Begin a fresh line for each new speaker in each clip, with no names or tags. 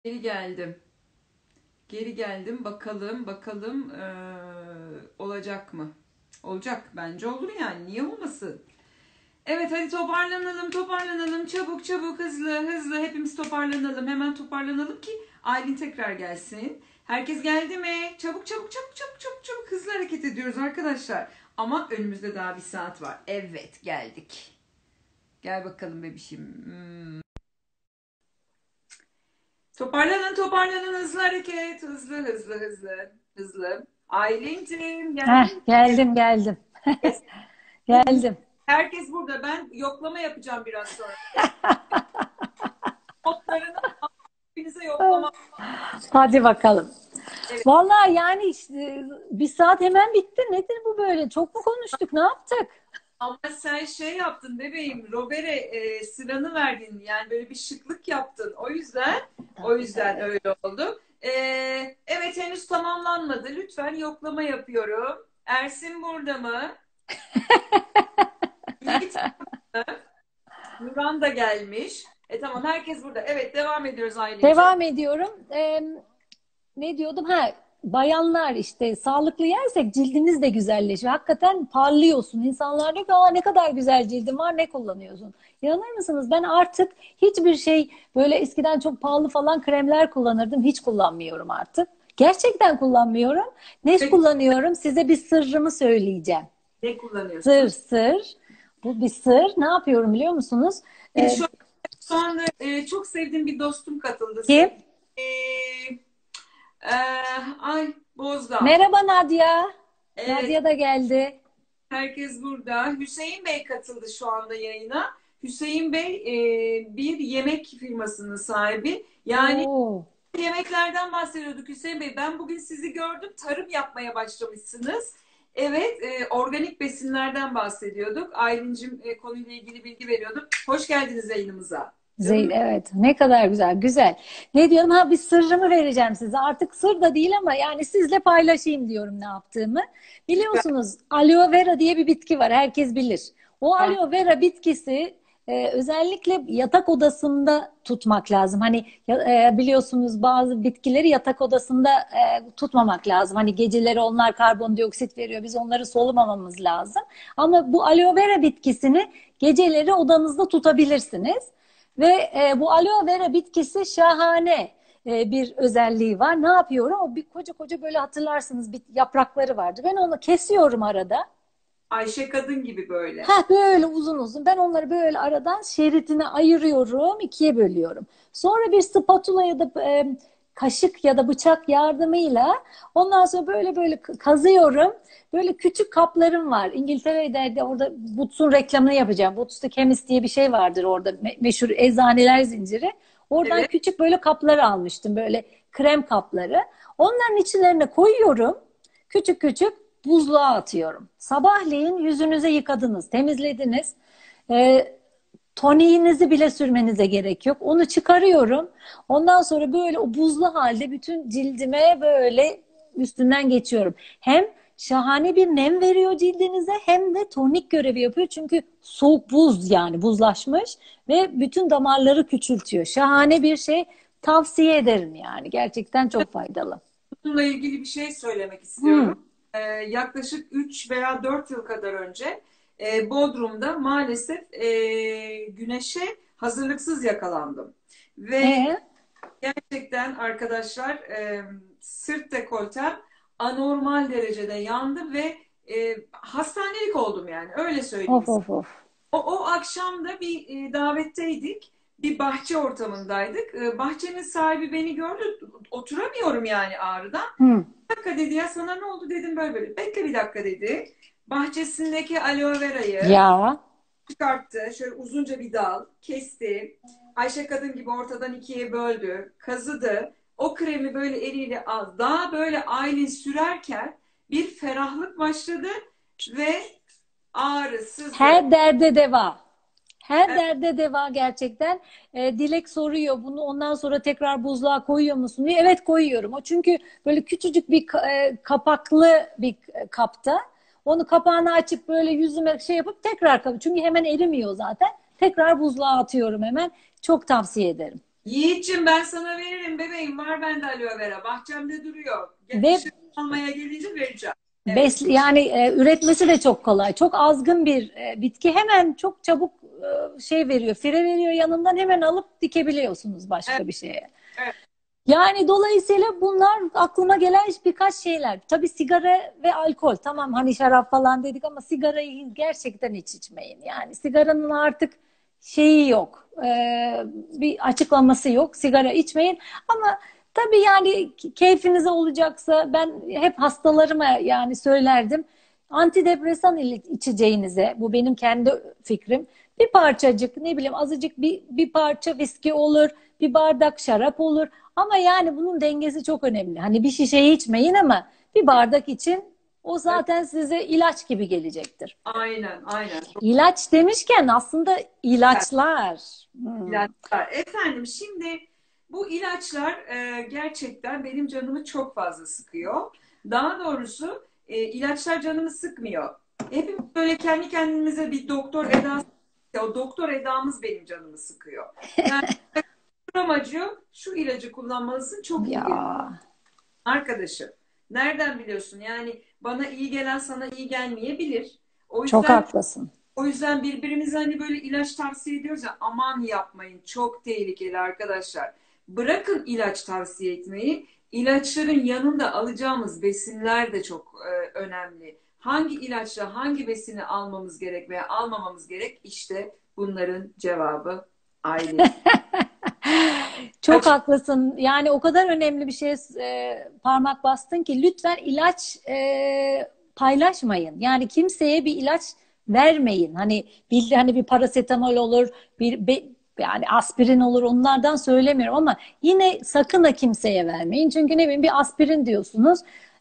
Geri geldim. Geri geldim. Bakalım olacak mı? Olacak. Bence olur yani. Niye olmasın? Evet, hadi toparlanalım. Çabuk çabuk, hızlı. Hepimiz toparlanalım. Hemen toparlanalım ki Aylin tekrar gelsin. Herkes geldi mi? Çabuk. Hızlı hareket ediyoruz arkadaşlar. Ama önümüzde daha bir saat var. Evet, geldik. Gel bakalım bebişim. Toparlanın, hızlı hareket, hızlı. Aylin'cim
Heh,
geldin mi?
geldim.
Herkes,
Geldim.
herkes burada. Ben yoklama yapacağım biraz sonra. Notlarını hepinize yoklama.
Hadi bakalım.
Evet.
Vallahi yani işte, bir saat hemen bitti. Nedir bu böyle? Çok mu konuştuk? Ne yaptık?
Ama sen şey yaptın bebeğim, Robert'e sıranı verdin. Yani böyle bir şıklık yaptın. O
Tabii
yüzden
tabii.
öyle oldu. Evet, henüz tamamlanmadı. Lütfen yoklama yapıyorum. Ersin burada mı? Yiğit burada mı? Nuran da gelmiş. Tamam, herkes burada. Evet, devam ediyoruz Aylin'ciğim.
Devam ediyorum. Ne diyordum? Ha, bayanlar işte sağlıklı yersek cildimiz de güzelleşiyor. Hakikaten parlıyorsun. İnsanlar diyor ki, aa, ne kadar güzel cildin var, ne kullanıyorsun? İnanır mısınız? Ben artık hiçbir şey, böyle eskiden çok pahalı falan kremler kullanırdım. Hiç kullanmıyorum artık. Gerçekten kullanmıyorum. Ne
Peki,
kullanıyorum? Size bir sırrımı söyleyeceğim.
ne
Sır
kullanıyorsun?
sır. Bu bir sır. Ne yapıyorum biliyor musunuz? Ee,
Şu anda çok sevdiğim bir dostum katıldı.
Kim?
E, Ay Bozdağ.
Merhaba Nadia.
Evet,
Nadia da geldi.
herkes burada. Hüseyin Bey katıldı şu anda yayına. Hüseyin Bey bir yemek firmasının sahibi. Yani
Oo.
yemeklerden bahsediyorduk Hüseyin Bey. Ben bugün sizi gördüm. Tarım yapmaya başlamışsınız. Evet, organik besinlerden bahsediyorduk. Aylin'cim konuyla ilgili bilgi veriyordu. Hoş geldiniz yayınımıza. Canım.
Evet, ne kadar güzel, güzel. Ne diyorum? Ha, bir sırrımı vereceğim size. Artık sır da değil ama yani sizle paylaşayım diyorum ne yaptığımı. Biliyorsunuz, aloe vera diye bir bitki var. Herkes bilir. O
Ah,
aloe vera bitkisi özellikle yatak odasında tutmak lazım. Hani biliyorsunuz, bazı bitkileri yatak odasında tutmamak lazım. Hani geceleri onlar karbondioksit veriyor. Biz onları solumamamız lazım. Ama bu aloe vera bitkisini geceleri odanızda tutabilirsiniz. Ve bu aloe vera bitkisi şahane bir özelliği var. Ne yapıyorum? O bir koca koca, böyle hatırlarsınız, bir yaprakları vardı. Ben onu kesiyorum arada.
Ayşe Kadın gibi böyle.
Ha, böyle uzun uzun. Ben onları böyle aradan şeridine ayırıyorum, ikiye bölüyorum. Sonra bir spatula ya da kaşık ya da bıçak yardımıyla ondan sonra böyle böyle kazıyorum. Böyle küçük kaplarım var. İngiltere'de de, orada Boots'un reklamını yapacağım. Boots'ta Chemist diye bir şey vardır orada. Meşhur eczaneler zinciri. Oradan
Evet.
küçük böyle kaplar almıştım. Böyle krem kapları. Onların içlerine koyuyorum. Küçük küçük buzluğa atıyorum. Sabahleyin yüzünüze yıkadınız, temizlediniz. E, Toniğinizi bile sürmenize gerek yok. Onu çıkarıyorum. Ondan sonra böyle o buzlu halde bütün cildime böyle üstünden geçiyorum. Hem şahane bir nem veriyor cildinize, hem de tonik görevi yapıyor. Çünkü soğuk buz, yani buzlaşmış ve bütün damarları küçültüyor. Şahane bir şey. Tavsiye ederim yani. Gerçekten çok faydalı.
Bununla ilgili bir şey söylemek
Hmm.
istiyorum. Yaklaşık 3 veya 4 yıl kadar önce Bodrum'da maalesef güneşe hazırlıksız yakalandım. Ve
E,
gerçekten arkadaşlar sırt dekoltem anormal derecede yandı ve hastanelik oldum, yani öyle söyleyeyim.
of of of.
O akşam da bir davetteydik. Bir bahçe ortamındaydık. Bahçenin sahibi beni gördü. Oturamıyorum yani ağrıdan.
Hmm.
Bir dakika dedi, ya sana ne oldu dedim, böyle böyle. Bekle bir dakika dedi. Bahçesindeki aloe verayı
Ya.
çıkarttı. Şöyle uzunca bir dal kesti. Ayşe Kadın gibi ortadan ikiye böldü. Kazıdı. O kremi böyle eliyle al. Daha böyle Aylin sürerken bir ferahlık başladı ve ağrı, sızı.
Her derde deva. Her derde deva gerçekten. Dilek soruyor bunu, ondan sonra tekrar buzluğa koyuyor musun diye. Evet, koyuyorum. O çünkü böyle küçücük bir kapaklı bir kapta. Onu, kapağını açıp böyle yüzüme şey yapıp tekrar kapı. Çünkü hemen erimiyor zaten. Tekrar buzluğa atıyorum hemen. Çok tavsiye ederim.
Yiğit'cim ben sana veririm bebeğim. Var bende aloe vera. Bahçemde duruyor.
Ve
Dışarı almaya gelince vereceğim. Evet.
yani üretmesi de çok kolay. Çok azgın bir bitki. Hemen çok çabuk şey veriyor, fire veriyor, yanından hemen alıp dikebiliyorsunuz
Evet.
başka bir şeye.
Evet.
Yani dolayısıyla bunlar aklıma gelen birkaç şeyler. Tabii sigara ve alkol. Tamam hani şarap falan dedik ama sigarayı gerçekten hiç içmeyin. Yani sigaranın artık şeyi yok. Bir açıklaması yok. Sigara içmeyin. Ama tabii yani keyfinize olacaksa ben hep hastalarıma yani söylerdim. Antidepresan içeceğinize, bu benim kendi fikrim. Bir parçacık ne bileyim azıcık bir parça viski olur, bir bardak şarap olur. Ama yani bunun dengesi çok önemli. Hani bir şişeyi içmeyin ama bir bardak için o
Evet.
zaten size ilaç gibi gelecektir.
Aynen, aynen.
İlaç demişken aslında
Evet.
ilaçlar.
İlaçlar. Efendim şimdi bu ilaçlar gerçekten benim canımı çok fazla sıkıyor. Daha doğrusu ilaçlar canımı sıkmıyor. Hepimiz böyle kendi kendimize bir doktor edası, o doktor edamız benim canımı sıkıyor. Yani amacı şu ilacı kullanmalısın çok iyi gelir.
Ya
Arkadaşım nereden biliyorsun? Yani bana iyi gelen sana iyi gelmeyebilir. O
çok
yüzden
haklısın.
birbirimize hani böyle ilaç tavsiye ediyoruz ya aman yapmayın çok tehlikeli arkadaşlar. Bırakın ilaç tavsiye etmeyi. İlaçların yanında alacağımız besinler de çok önemli. Hangi ilaçla hangi besini almamız gerek veya almamamız gerek? İşte bunların cevabı aile.
Çok haklısın. Yani o kadar önemli bir şeye parmak bastın ki lütfen ilaç paylaşmayın. Yani kimseye bir ilaç vermeyin. Hani bir parasetamol olur, yani aspirin olur. Onlardan söylemiyorum ama yine sakın da kimseye vermeyin. Çünkü ne bileyim bir aspirin diyorsunuz.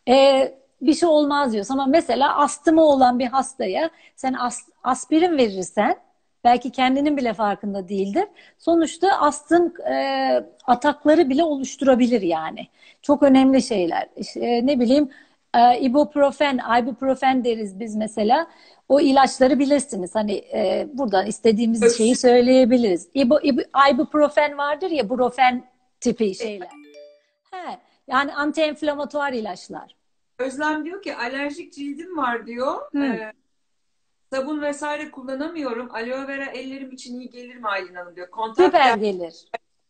Bir şey olmaz diyorsun ama mesela astımı olan bir hastaya sen aspirin verirsen belki kendinin bile farkında değildir. Sonuçta astım atakları bile oluşturabilir yani. Çok önemli şeyler. İşte, ne bileyim ibuprofen, ibuprofen deriz biz mesela. O ilaçları bilirsiniz. Hani buradan istediğimiz şeyi
Öksürük,
söyleyebiliriz. Ibuprofen vardır ya, brufen tipi şeyler. He, yani anti-enflamatuar ilaçlar.
Özlem diyor ki alerjik cildim var diyor.
Hı,
Sabun vesaire kullanamıyorum. Aloe vera ellerim için iyi gelir mi Aylin Hanım diyor. Kontak
süper
yağ
gelir.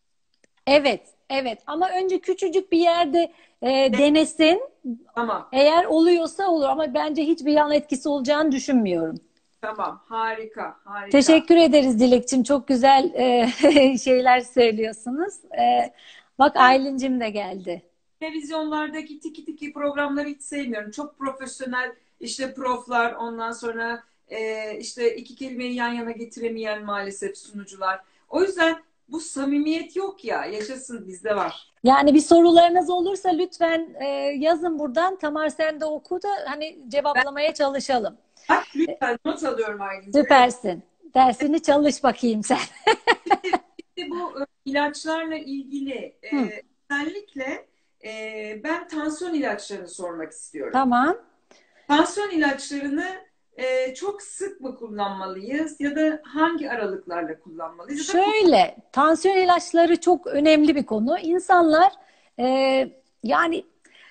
Evet, evet. Ama önce küçücük bir yerde denesin.
tamam.
Eğer oluyorsa olur ama bence hiçbir yan etkisi olacağını düşünmüyorum.
Tamam. Harika. Harika.
Teşekkür ederiz Dilekçim. Çok güzel şeyler söylüyorsunuz. Bak
Ben
Aylin'cim de geldi.
televizyonlardaki tiki tiki programları hiç sevmiyorum. Çok profesyonel işte proflar ondan sonra işte iki kelimeyi yan yana getiremeyen maalesef sunucular. O yüzden bu samimiyet yok ya. Yaşasın bizde var.
Yani bir sorularınız olursa lütfen yazın buradan. Tamar sen de oku da hani
Ben
cevaplamaya çalışalım.
bak lütfen not alıyorum Aylin'ciğim. Evet.
Süpersin. Dersini çalış bakayım sen.
Şimdi bu ilaçlarla ilgili
Hı,
özellikle ben tansiyon ilaçlarını sormak istiyorum.
tamam.
Tansiyon ilaçlarını çok sık mı kullanmalıyız ya da hangi aralıklarla kullanmalıyız ya da
Şöyle, tansiyon ilaçları çok önemli bir konu. İnsanlar e, yani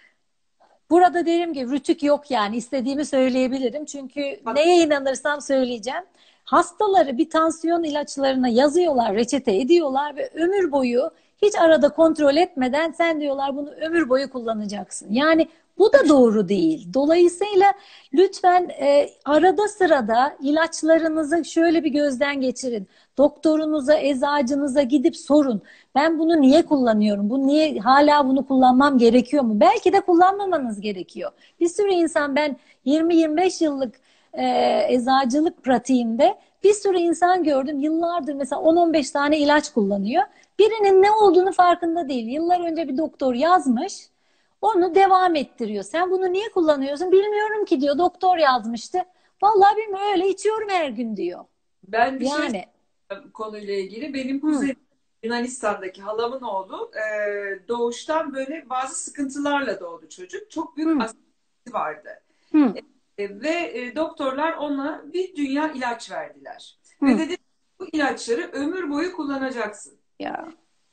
burada derim ki rütük yok yani istediğimi söyleyebilirim. Çünkü
kullanmak
neye inanırsam söyleyeceğim. Hastaları bir tansiyon ilaçlarına yazıyorlar, reçete ediyorlar ve ömür boyu hiç arada kontrol etmeden sen diyorlar bunu ömür boyu kullanacaksın. Yani bu da doğru değil. Dolayısıyla lütfen arada sırada ilaçlarınızı şöyle bir gözden geçirin. Doktorunuza, eczacınıza gidip sorun. Ben bunu niye kullanıyorum? Hala bunu kullanmam gerekiyor mu? Belki de kullanmamanız gerekiyor. Bir sürü insan ben 20-25 yıllık eczacılık pratiğimde bir sürü insan gördüm. Yıllardır mesela 10-15 tane ilaç kullanıyor. Birinin ne olduğunu farkında değil. Yıllar önce bir doktor yazmış. Onu devam ettiriyor. Sen bunu niye kullanıyorsun? Bilmiyorum ki diyor. Doktor yazmıştı. Vallahi bilmiyorum öyle içiyorum her gün diyor.
ben bir şey
Yani.
konuyla ilgili benim
Hı,
kuzenim Yunanistan'daki halamın oğlu doğuştan böyle bazı sıkıntılarla doğdu çocuk. Çok büyük
hı,
astması vardı.
hı,
Ve doktorlar ona bir dünya ilaç verdiler. Ve
hı.
dedi bu ilaçları ömür boyu kullanacaksın.
Ya.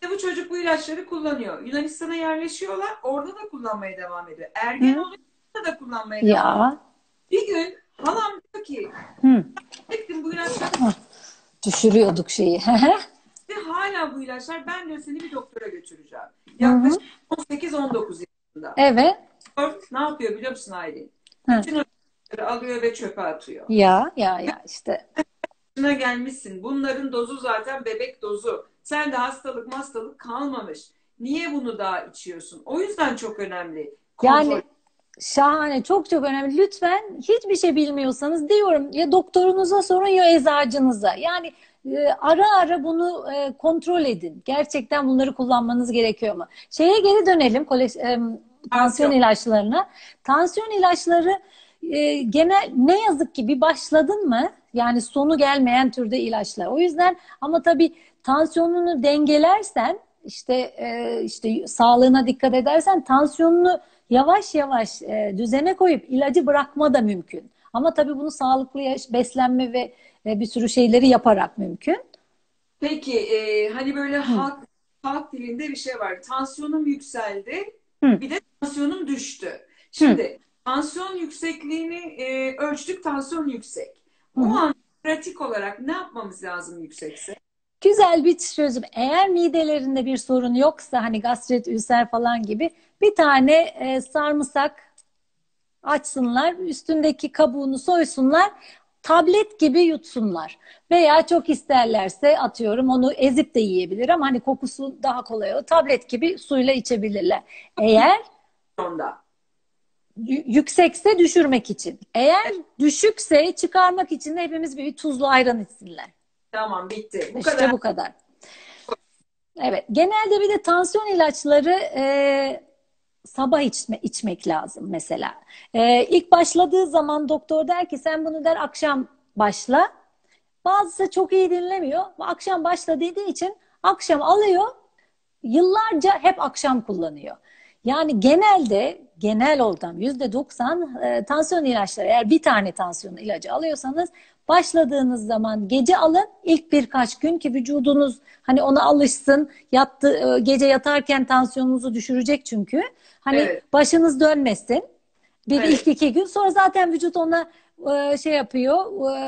Bu çocuk bu ilaçları kullanıyor. Yunanistan'a yerleşiyorlar. Orada da kullanmaya devam ediyor. Ergen
Hı.
oluyor, orada da kullanmaya devam ediyor.
Ya.
Bir gün halam diyor ki
Hı.
"Ettim bu ilaçlar
Düşürüyorduk şeyi.
ve hala bu ilaçlar, ben diyor seni bir doktora götüreceğim."
Hı hı.
Yaklaşık 18-19 yaşında.
Evet.
Ne yapıyor biliyor musun Aylin?
Hı.
Bütün o ilaçları alıyor ve çöpe atıyor.
Ya işte.
Yaşına gelmişsin. Bunların dozu zaten bebek dozu. Sen de hastalık kalmamış. Niye bunu daha içiyorsun? O yüzden çok önemli. Kontrol.
Yani şahane, çok çok önemli. Lütfen hiçbir şey bilmiyorsanız diyorum ya doktorunuza sorun ya eczacınıza. Yani ara ara bunu kontrol edin. Gerçekten bunları kullanmanız gerekiyor mu? Şeye geri dönelim, tansiyon
Tansiyon.
ilaçlarına. Tansiyon ilaçları genel ne yazık ki bir başladın mı? Yani sonu gelmeyen türde ilaçlar. O yüzden ama tabii tansiyonunu dengelersen işte sağlığına dikkat edersen tansiyonunu yavaş yavaş düzene koyup ilacı bırakma da mümkün. Ama tabii bunu sağlıklı beslenme ve bir sürü şeyleri yaparak mümkün.
Peki hani böyle
Hı.
halk dilinde bir şey var. Tansiyonum yükseldi,
Hı.
bir de tansiyonum düştü.
Hı.
Şimdi tansiyon yüksekliğini ölçtük, tansiyon yüksek.
Hı
O
hı.
an pratik olarak ne yapmamız lazım yüksekse?
Güzel bir çözüm. Eğer midelerinde bir sorun yoksa hani gastrit, ülser falan gibi bir tane sarımsak açsınlar, üstündeki kabuğunu soysunlar, tablet gibi yutsunlar. Veya çok isterlerse atıyorum onu ezip de yiyebilir ama hani kokusu daha kolay o. Tablet gibi suyla içebilirler. Eğer
Onda.
yüksekse düşürmek için. Eğer düşükse çıkarmak için de hepimiz bir tuzlu ayran içsinler.
Tamam, bitti. Bu
İşte
kadar.
bu kadar. Evet. Genelde bir de tansiyon ilaçları sabah içmek lazım mesela. İlk başladığı zaman doktor der ki sen bunu der akşam başla. Bazısı çok iyi dinlemiyor. Akşam başla dediği için akşam alıyor. Yıllarca hep akşam kullanıyor. Yani genelde genel ortam %90 tansiyon ilaçları eğer bir tane tansiyon ilacı alıyorsanız başladığınız zaman gece alın ilk birkaç gün ki vücudunuz hani ona alışsın gece yatarken tansiyonunuzu düşürecek çünkü hani
Evet,
başınız dönmesin bir ilk
evet.
2 gün sonra zaten vücut ona şey yapıyor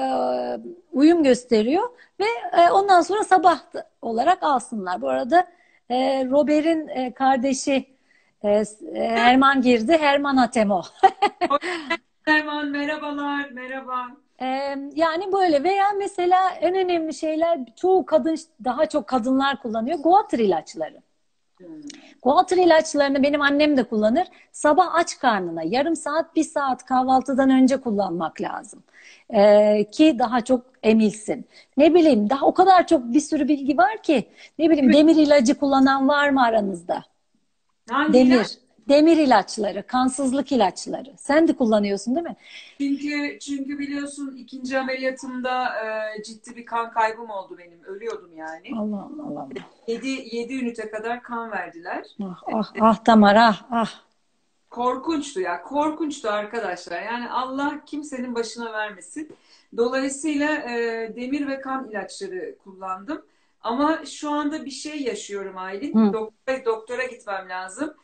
uyum gösteriyor ve ondan sonra sabah olarak alsınlar. Bu arada Robert'in kardeşi Herman girdi. Herman Atemo.
Erman, merhabalar, merhaba.
E, Yani böyle veya mesela en önemli şeyler çoğu kadın daha çok kadınlar kullanıyor. Goitre ilaçları.
Hmm.
Goitre ilaçlarını benim annem de kullanır. Sabah aç karnına yarım saat, bir saat kahvaltıdan önce kullanmak lazım. Ki daha çok emilsin. Ne bileyim daha o kadar çok bir sürü bilgi var ki. Ne bileyim demir ilacı kullanan var mı aranızda?
Hangiler?
Demir. Demir ilaçları, kansızlık ilaçları. Sen de kullanıyorsun değil mi?
Çünkü biliyorsun ikinci ameliyatımda ciddi bir kan kaybım oldu benim. Ölüyordum yani.
Allah Allah Allah.
7 ünite kadar kan verdiler.
Ah ah ah Tamar ah ah.
Korkunçtu ya. Korkunçtu arkadaşlar. Yani Allah kimsenin başına vermesin. Dolayısıyla demir ve kan ilaçları kullandım. Ama şu anda bir şey yaşıyorum Aylin.
Hı,
Doktora gitmem lazım.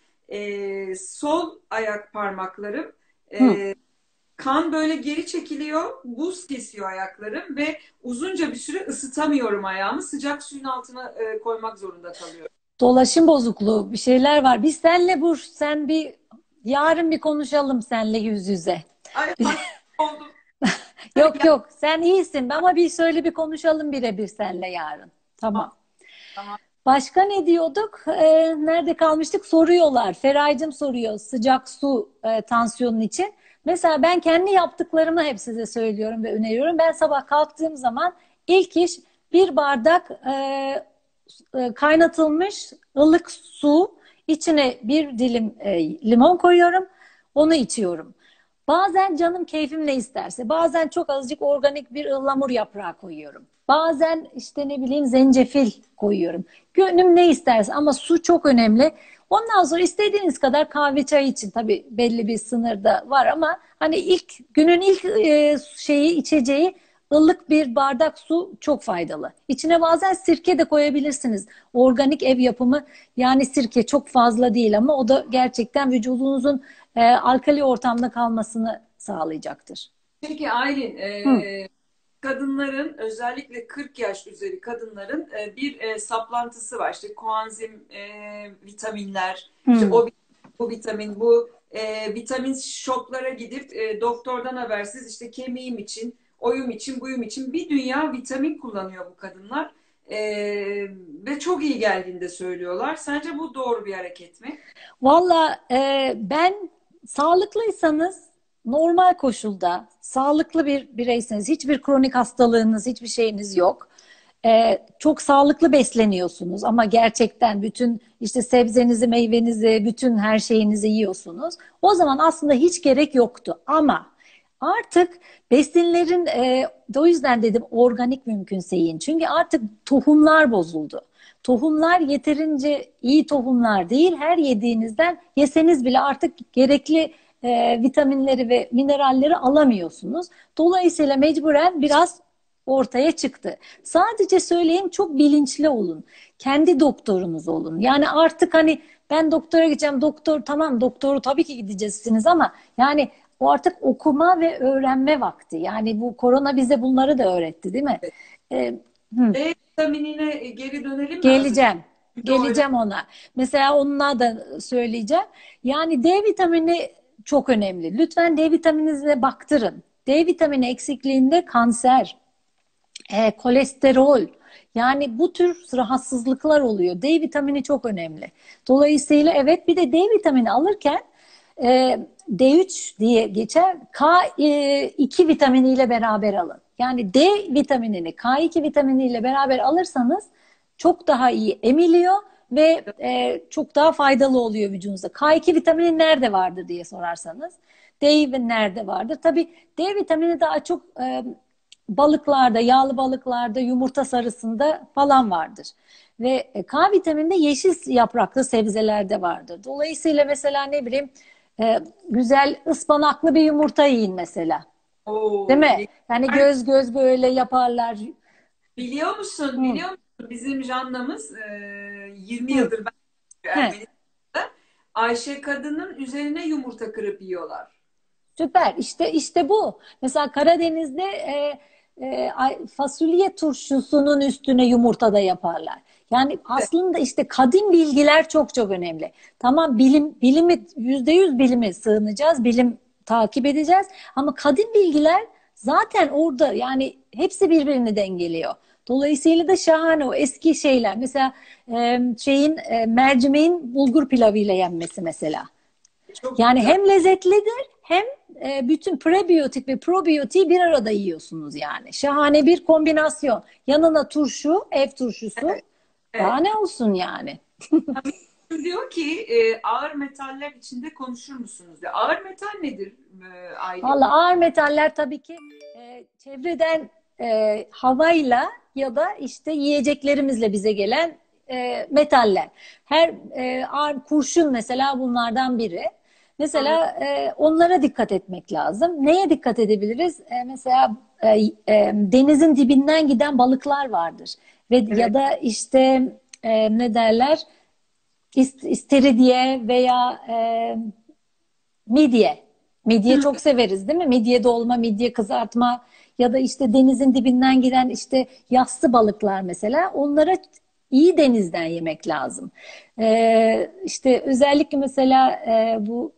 Sol ayak parmaklarım
hı.
kan böyle geri çekiliyor. Buz kesiyor ayaklarım ve uzunca bir süre ısıtamıyorum ayağımı. Sıcak suyun altına koymak zorunda kalıyorum.
Dolaşım bozukluğu bir şeyler var. Biz senle sen bir yarın bir konuşalım senle yüz yüze.
Ay hasta oldum.
Yok yok sen iyisin ama bir söyle bir konuşalım birebir senle yarın. Tamam.
Tamam.
Başka ne diyorduk? Nerede kalmıştık? Soruyorlar. Feraycığım soruyor sıcak su tansiyonun için. Mesela ben kendi yaptıklarımı hep size söylüyorum ve öneriyorum. Ben sabah kalktığım zaman ilk iş bir bardak kaynatılmış ılık su, içine bir dilim limon koyuyorum. Onu içiyorum. Bazen canım keyfim ne isterse. Bazen çok azıcık organik bir ıhlamur yaprağı koyuyorum. Bazen işte ne bileyim zencefil koyuyorum. Gönlüm ne isterse ama su çok önemli. Ondan sonra istediğiniz kadar kahve çay için tabii belli bir sınırda var ama hani günün ilk içeceği ılık bir bardak su çok faydalı. İçine bazen sirke de koyabilirsiniz. Organik ev yapımı, yani sirke çok fazla değil ama o da gerçekten vücudunuzun alkali ortamda kalmasını sağlayacaktır.
Peki Aylin,
Hı,
kadınların özellikle 40 yaş üzeri kadınların bir saplantısı var. İşte koenzim vitaminler, işte
hı.
bu vitamin, bu vitamin şoklara gidip doktordan habersiz işte kemiğim için, oyum için, buyum için bir dünya vitamin kullanıyor bu kadınlar. E, Ve çok iyi geldiğini de söylüyorlar. Sence bu doğru bir hareket mi?
Valla ben, sağlıklıysanız, normal koşulda sağlıklı bir bireyseniz, hiçbir kronik hastalığınız, hiçbir şeyiniz yok. Çok sağlıklı besleniyorsunuz ama gerçekten bütün işte sebzenizi, meyvenizi, bütün her şeyinizi yiyorsunuz. O zaman aslında hiç gerek yoktu. Ama artık besinlerin, o yüzden dedim organik mümkünse yiyin. Çünkü artık tohumlar bozuldu. Tohumlar yeterince iyi tohumlar değil. Her yediğinizden yeseniz bile artık gerekli vitaminleri ve mineralleri alamıyorsunuz. Dolayısıyla mecburen biraz ortaya çıktı. Sadece söyleyeyim, çok bilinçli olun. Kendi doktorunuz olun. Yani artık hani ben doktora gideceğim. Doktor, tamam, doktoru tabii ki gideceksiniz ama yani o artık okuma ve öğrenme vakti. Yani bu korona bize bunları da öğretti, değil mi? Ee, hı.
D vitaminine geri dönelim mi azıcık?
Geleceğim.
Çünkü o önemli.
Geleceğim ona. Mesela onunla da söyleyeceğim. Yani D vitamini çok önemli. Lütfen D vitamininize baktırın. D vitamini eksikliğinde kanser, kolesterol, yani bu tür rahatsızlıklar oluyor. D vitamini çok önemli. Dolayısıyla evet, bir de D vitamini alırken D3 diye geçer. K2 vitaminiyle beraber alın. Yani D vitaminini K2 vitaminiyle beraber alırsanız çok daha iyi emiliyor ve çok daha faydalı oluyor vücudunuza. K2 vitamini nerede vardır diye sorarsanız, D nerede vardır? Tabii D vitamini daha çok balıklarda, yağlı balıklarda, yumurta sarısında falan vardır. Ve K vitamini de yeşil yapraklı sebzelerde vardır. Dolayısıyla mesela ne bileyim, güzel ıspanaklı bir yumurta yiyin mesela. Değil
Oo,
mi? Yani göz göz böyle yaparlar.
biliyor musun?
Hı,
Biliyor musun? Bizim Janna'mız 20
hı,
yıldır ben
he.
Ermenistan'da Ayşe kadının üzerine yumurta kırıp yiyorlar.
Süper. İşte bu. Mesela Karadeniz'de fasulye turşusunun üstüne yumurta da yaparlar. Yani
Evet.
aslında işte kadim bilgiler çok çok önemli. Tamam, bilimi %100 bilime sığınacağız, bilim takip edeceğiz. Ama kadim bilgiler zaten orada, yani hepsi birbirini dengeliyor. Dolayısıyla da şahane o eski şeyler. Mesela mercimeğin bulgur pilavıyla yenmesi mesela.
Çok
Yani
güzel.
hem lezzetlidir hem bütün prebiyotik ve probiyotiği bir arada yiyorsunuz yani. Şahane bir kombinasyon. Yanına turşu, ev turşusu.
Evet.
Daha
Evet.
ne olsun yani?
Diyor ki ağır metaller içinde konuşur musunuz? Diyor. Ağır metal nedir Aylin?
Valla ağır metaller tabii ki çevreden havayla ya da işte yiyeceklerimizle bize gelen metaller. Her ağır kurşun mesela bunlardan biri. Mesela
Anladım.
onlara dikkat etmek lazım. Neye dikkat edebiliriz? Mesela denizin dibinden giden balıklar vardır. Ve
Evet.
ya da işte ne derler? İstiridye veya midye. Midye çok severiz, değil mi? Midye dolma, midye kızartma ya da işte denizin dibinden giden işte yassı balıklar mesela. Onlara iyi denizden yemek lazım. İşte özellikle mesela bu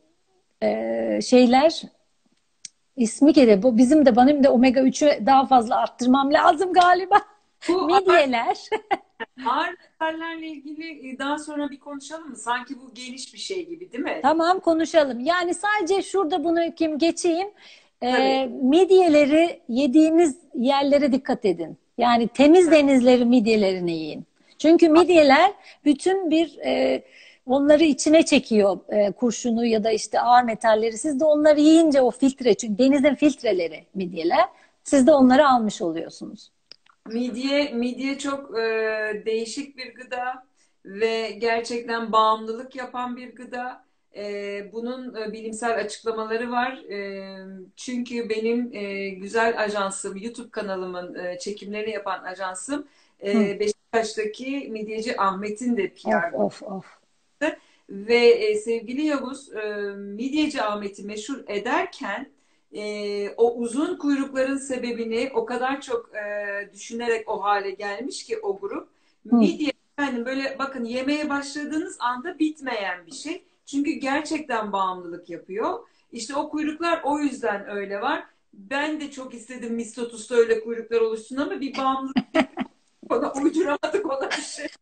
şeyler, ismi geliyor. Bu bizim de, benim de omega 3'ü daha fazla arttırmam lazım galiba.
Bu
Midyeler.
ağır metallerle ilgili daha sonra bir konuşalım mı? Sanki bu geniş bir şey gibi, değil mi?
Tamam, konuşalım. Yani sadece şurada bunu kim geçeyim.
Tabii.
Midyeleri yediğiniz yerlere dikkat edin. Yani temiz denizleri midyelerini yiyin. Çünkü midyeler bütün bir onları içine çekiyor, kurşunu ya da işte ağır metalleri. Siz de onları yiyince o filtre, çünkü denizin filtreleri midyeler. Siz de onları almış oluyorsunuz.
Midye çok değişik bir gıda ve gerçekten bağımlılık yapan bir gıda. Bunun bilimsel açıklamaları var. Çünkü benim güzel ajansım, YouTube kanalımın çekimlerini yapan ajansım
Hı.
Beşiktaş'taki Midyeci Ahmet'in de
Of
PR
of of.
ve sevgili Yavuz Midyeci Ahmet'i meşhur ederken o uzun kuyrukların sebebini o kadar çok düşünerek o hale gelmiş ki o grup.
Hı.
Midye yani böyle bakın yemeye başladığınız anda bitmeyen bir şey. Çünkü gerçekten bağımlılık yapıyor. İşte o kuyruklar o yüzden öyle var. Ben de çok istedim Mistotus'ta öyle kuyruklar oluşsun ama bir bağımlılık ona uyduramadık ona bir şey.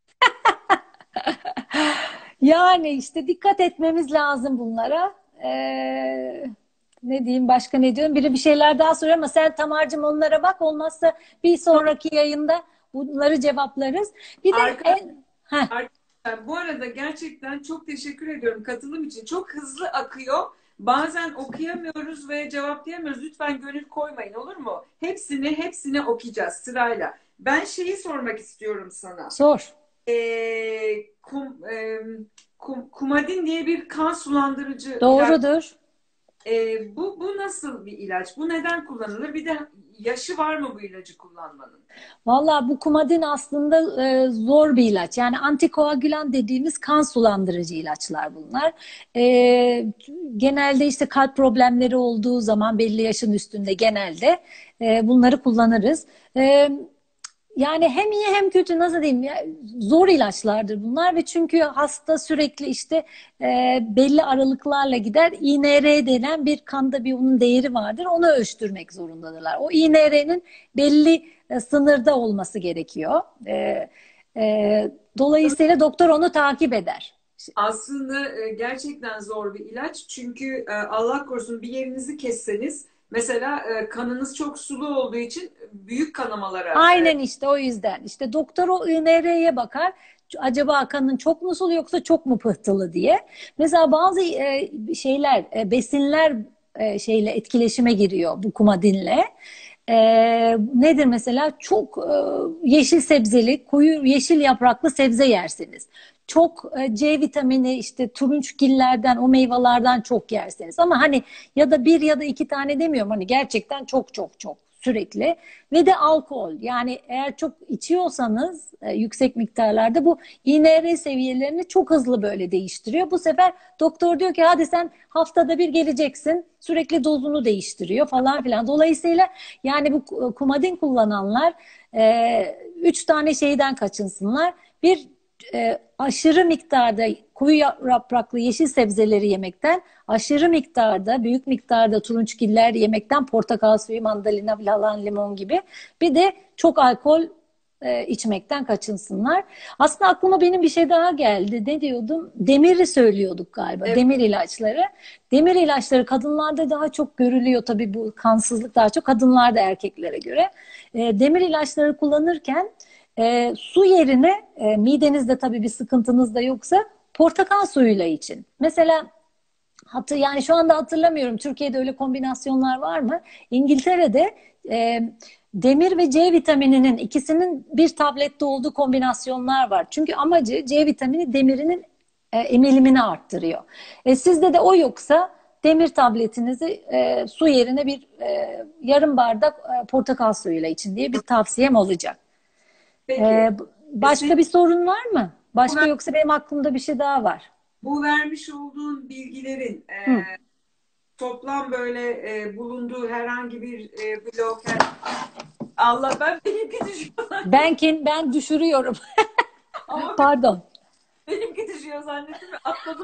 Yani işte dikkat etmemiz lazım bunlara. Ne diyeyim başka ne diyorum? Biri bir şeyler daha soruyor ama sen Tamar'cığım onlara bak. Olmazsa bir sonraki yayında bunları cevaplarız. Bir de
Arka
heh,
Arkadaşlar, bu arada gerçekten çok teşekkür ediyorum katılım için. Çok hızlı akıyor. Bazen okuyamıyoruz ve cevaplayamıyoruz. Lütfen gönül koymayın olur mu? Hepsini okuyacağız sırayla. Ben şeyi sormak istiyorum sana.
sor.
Kumadin diye bir kan sulandırıcı ilaç.
Doğrudur.
Bu nasıl bir ilaç? Bu neden kullanılır? Bir de yaşı var mı bu ilacı kullanmanın?
Valla bu kumadin aslında zor bir ilaç. Yani antikoagülan dediğimiz kan sulandırıcı ilaçlar bunlar. Genelde işte kalp problemleri olduğu zaman belli yaşın üstünde genelde bunları kullanırız. Yani hem iyi hem kötü nasıl diyeyim ya, zor ilaçlardır bunlar ve çünkü hasta sürekli işte belli aralıklarla gider. INR denen bir kanda bir onun değeri vardır. Onu ölçtürmek zorundadırlar. O INR'nin belli sınırda olması gerekiyor. Dolayısıyla doktor onu takip eder.
Aslında gerçekten zor bir ilaç. Çünkü Allah korusun bir yerinizi kesseniz mesela kanınız çok sulu olduğu için büyük kanamalara
Aynen işte o yüzden. İşte doktor o INR'ye bakar. Acaba kanın çok mu sulu yoksa çok mu pıhtılı diye. Mesela bazı şeyler, besinler şeyle etkileşime giriyor bu kumadinle. Nedir mesela? Çok yeşil sebzeli, koyu yeşil yapraklı sebze yersiniz. Çok C vitamini işte turunçgillerden, o meyvelerden çok yerseniz. Ama hani ya da bir ya da iki tane demiyorum. Hani gerçekten çok çok çok sürekli. Ve de alkol. Yani eğer çok içiyorsanız yüksek miktarlarda bu INR seviyelerini çok hızlı böyle değiştiriyor. Bu sefer doktor diyor ki hadi sen haftada bir geleceksin. Sürekli dozunu değiştiriyor falan filan. Dolayısıyla yani bu kumadin kullananlar üç tane şeyden kaçınsınlar. Bir aşırı miktarda koyu yapraklı yeşil sebzeleri yemekten, aşırı miktarda, büyük miktarda turunçgiller yemekten, portakal suyu, mandalina falan, limon gibi. Bir de çok alkol içmekten kaçınsınlar. Aslında aklıma benim bir şey daha geldi. Ne diyordum? Demiri söylüyorduk galiba.
evet.
Demir ilaçları. Demir ilaçları kadınlarda daha çok görülüyor tabii bu kansızlık daha çok kadınlarda erkeklere göre. Demir ilaçları kullanırken su yerine midenizde tabii bir sıkıntınız da yoksa portakal suyuyla için. Mesela yani şu anda hatırlamıyorum Türkiye'de öyle kombinasyonlar var mı? İngiltere'de e, demir ve C vitamininin ikisinin bir tablette olduğu kombinasyonlar var. Çünkü amacı C vitamini demirinin emilimini arttırıyor. Sizde de o yoksa demir tabletinizi su yerine bir yarım bardak portakal suyuyla için diye bir tavsiyem olacak.
Peki. Senin
Başka bir sorun var mı?
bu,
Başka
ver-
yoksa benim aklımda bir şey daha var.
bu vermiş olduğun bilgilerin
Hı.
toplam böyle bulunduğu herhangi bir blok Allah ben benimki düşüyor
Ben düşürüyorum.
ama
Pardon.
benimki düşüyor zannettim ve atladım.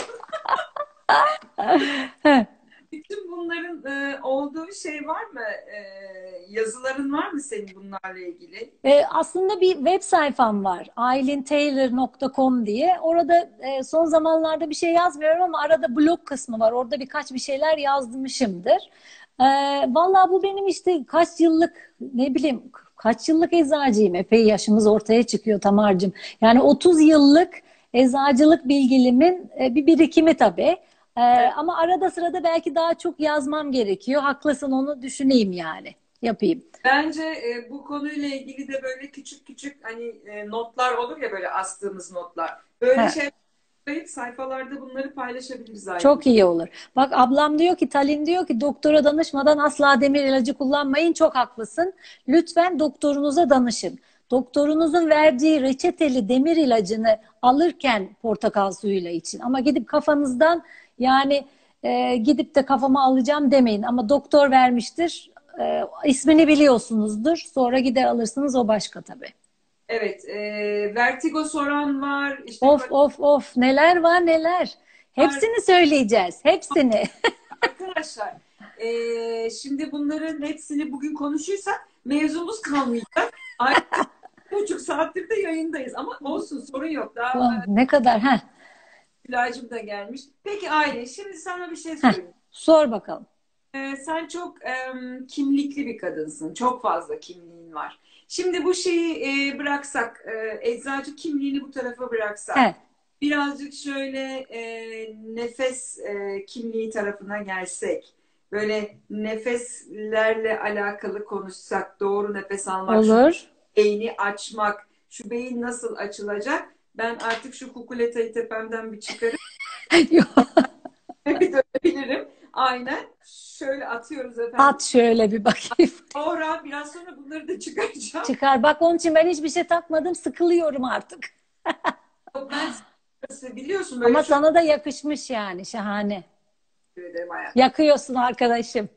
Bütün bunların olduğu şey var mı? Yazıların var mı senin bunlarla ilgili?
Aslında bir web sayfam var. aylintaylor.com diye. Orada son zamanlarda bir şey yazmıyorum ama arada blog kısmı var. Orada birkaç bir şeyler yazmışımdır. Ee, Vallahi bu benim işte kaç yıllık ne bileyim kaç yıllık eczacıyım. Epey yaşımız ortaya çıkıyor Tamar'cığım. Yani 30 yıllık eczacılık bilgilimin bir birikimi tabii.
Evet.
Ama arada sırada belki daha çok yazmam gerekiyor. Haklısın onu düşüneyim yani. Yapayım.
Bence bu konuyla ilgili de böyle küçük küçük hani notlar olur ya böyle astığımız notlar. Böyle
Ha.
şey kayıt sayfalarda bunları paylaşabiliriz ayrıca.
Çok iyi olur. Bak ablam diyor ki, Talin diyor ki doktora danışmadan asla demir ilacı kullanmayın. Çok haklısın. Lütfen doktorunuza danışın. Doktorunuzun verdiği reçeteli demir ilacını alırken portakal suyuyla için. Ama gidip kafanızdan yani gidip de kafama alacağım demeyin. Ama doktor vermiştir. İsmini biliyorsunuzdur. Sonra gider alırsınız, o başka tabii.
Evet, vertigo soran var, işte
Of of of, neler var neler.
var.
Hepsini söyleyeceğiz. Hepsini.
Arkadaşlar, şimdi bunların hepsini bugün konuşursak mevzumuz kalmayacak. Artık 1,5 saattir de yayındayız ama olsun, sorun yok.
Oh,
Daha
ne kadar ha?
ilacım da gelmiş. Peki Aylin, şimdi sana bir şey
Heh,
söyleyeyim.
sor bakalım.
Sen çok kimlikli bir kadınsın. Çok fazla kimliğin var. Şimdi bu şeyi bıraksak, eczacı kimliğini bu tarafa bıraksak,
He,
birazcık şöyle nefes kimliği tarafına gelsek, böyle nefeslerle alakalı konuşsak, doğru nefes almak, şu
olur.
beyni açmak, şu beyin nasıl açılacak? Ben artık şu kukuletayı tepemden bir çıkarıp bir dönebilirim. Aynen. Şöyle atıyoruz efendim.
At şöyle bir bakayım.
Sonra biraz sonra bunları da çıkaracağım.
Çıkar. Bak onun için ben hiçbir şey takmadım. Sıkılıyorum artık.
Ben biliyorsun böyle
Ama
çok
sana da yakışmış yani. Şahane.
teşekkür ederim hayatım.
Yakıyorsun arkadaşım.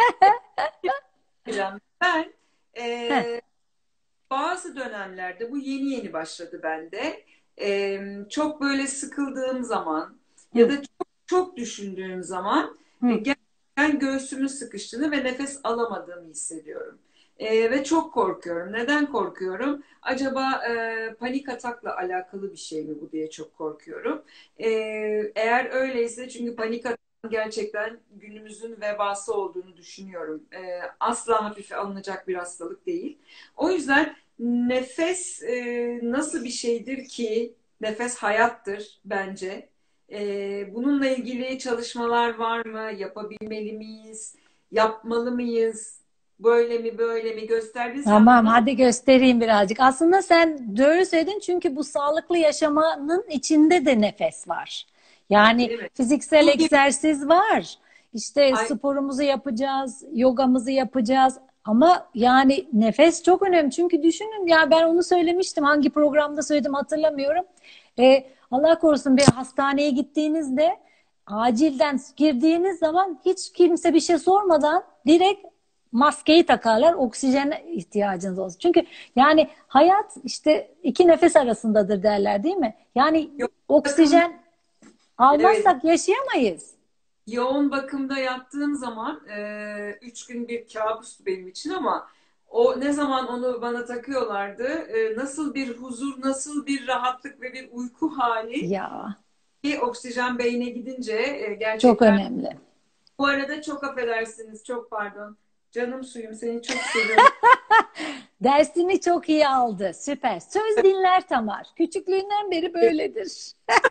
Ben
Heh,
bazı dönemlerde bu yeni yeni başladı bende. Çok böyle sıkıldığım zaman ya
hı,
da çok, çok düşündüğüm zaman
hı.
gerçekten göğsümün sıkıştığını ve nefes alamadığımı hissediyorum. Ve çok korkuyorum. Neden korkuyorum? Acaba panik atakla alakalı bir şey mi bu diye çok korkuyorum. E, Eğer öyleyse, çünkü panik atak gerçekten günümüzün vebası olduğunu düşünüyorum. Asla hafife alınacak bir hastalık değil. O yüzden nefes nasıl bir şeydir ki? Nefes hayattır bence. Bununla ilgili çalışmalar var mı? Yapabilmeli miyiz? Yapmalı mıyız? Böyle mi böyle mi? Gösterdiniz. Ben
Tamam,
bunu
hadi göstereyim birazcık. Aslında sen doğru söyledin, çünkü bu sağlıklı yaşamanın içinde de nefes var. Yani
değil mi?
fiziksel
Bu gibi.
egzersiz var. İşte
Ay,
sporumuzu yapacağız, yogamızı yapacağız. Ama yani nefes çok önemli. Çünkü düşünün ya, ben onu söylemiştim. Hangi programda söyledim hatırlamıyorum. Allah korusun, bir hastaneye gittiğinizde acilden girdiğiniz zaman hiç kimse bir şey sormadan direkt maskeyi takarlar, oksijen ihtiyacınız olsun. Çünkü yani hayat işte iki nefes arasındadır derler, değil mi? Yani
yoğun bakım,
oksijen
evet,
almazsak yaşayamayız.
yoğun bakımda yattığım zaman 3 gün bir kabustu benim için, ama o ne zaman onu bana takıyorlardı, nasıl bir huzur, nasıl bir rahatlık ve bir uyku hali
Ya
ki oksijen beyne gidince
çok
gerçekten.
önemli.
Bu arada çok affedersiniz, çok pardon. Canım suyum, seni çok seviyorum.
Dersini çok iyi aldı. Süper. Söz dinler Tamar. Küçüklüğünden beri böyledir.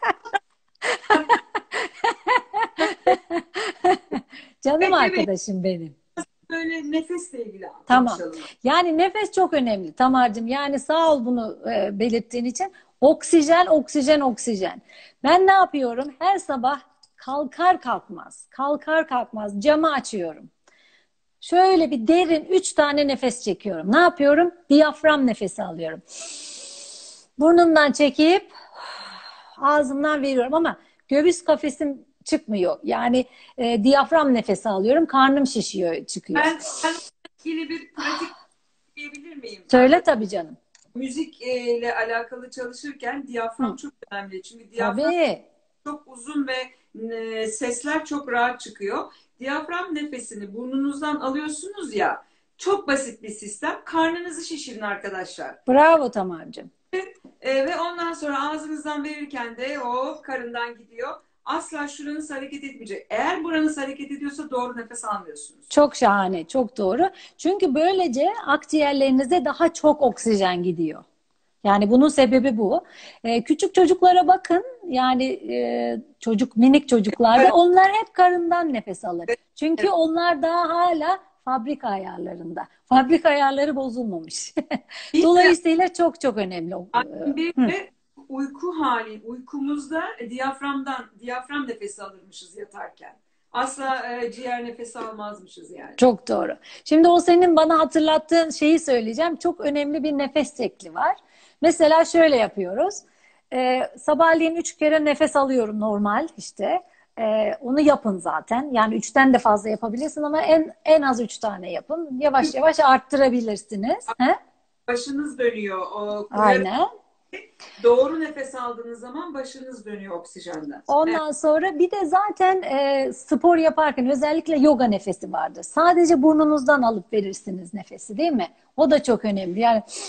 Canım
Peki bebeğim,
arkadaşım benim.
böyle nefesle ilgili
Tamam.
konuşalım.
Yani nefes çok önemli Tamar'cığım. Yani sağ ol bunu belirttiğin için. Oksijen, oksijen, oksijen. Ben ne yapıyorum? Her sabah kalkar kalkmaz, kalkar kalkmaz camı açıyorum. Şöyle bir derin 3 tane nefes çekiyorum. Ne yapıyorum? Diyafram nefesi alıyorum. Burnumdan çekip ağzımdan veriyorum, ama göğüs kafesim çıkmıyor. Yani diyafram nefesi alıyorum. Karnım şişiyor, çıkıyor.
Ben ilgili bir pratik diyebilir miyim?
Söyle tabii canım.
Müzik ile alakalı çalışırken diyafram
Hı,
çok önemli. Çünkü diyafram
tabii.
çok uzun ve sesler çok rahat çıkıyor. Diyafram nefesini burnunuzdan alıyorsunuz ya. Çok basit bir sistem. Karnınızı şişirin arkadaşlar.
Bravo Tamar'cığım.
Ve ondan sonra ağzınızdan verirken de o karından gidiyor. Asla şuranız hareket etmeyecek. Eğer buranız hareket ediyorsa doğru nefes almıyorsunuz.
Çok şahane, çok doğru. Çünkü böylece akciğerlerinize daha çok oksijen gidiyor. Yani bunun sebebi bu. Küçük çocuklara bakın, yani minik çocuklarda
Evet,
onlar hep karından nefes alır. Çünkü
evet.
onlar daha hala fabrika ayarlarında. Fabrika ayarları bozulmamış.
Bir de
Dolayısıyla çok çok önemli.
bir
Hı,
de uyku hali, uykumuzda diyafram nefesi alırmışız yatarken. Asla ciğer nefesi almazmışız yani.
Çok doğru. Şimdi o senin bana hatırlattığın şeyi söyleyeceğim. Çok önemli bir nefes şekli var. Mesela şöyle yapıyoruz. Sabahleyin 3 kere nefes alıyorum normal işte. Onu yapın zaten. Yani 3'ten de fazla yapabilirsin ama en az 3 tane yapın. Yavaş yavaş arttırabilirsiniz. He?
Başınız dönüyor. O
Aynen.
doğru nefes aldığınız zaman başınız dönüyor oksijenden. Evet.
Ondan sonra bir de zaten spor yaparken özellikle yoga nefesi vardır. Sadece burnunuzdan alıp verirsiniz nefesi, değil mi? O da çok önemli.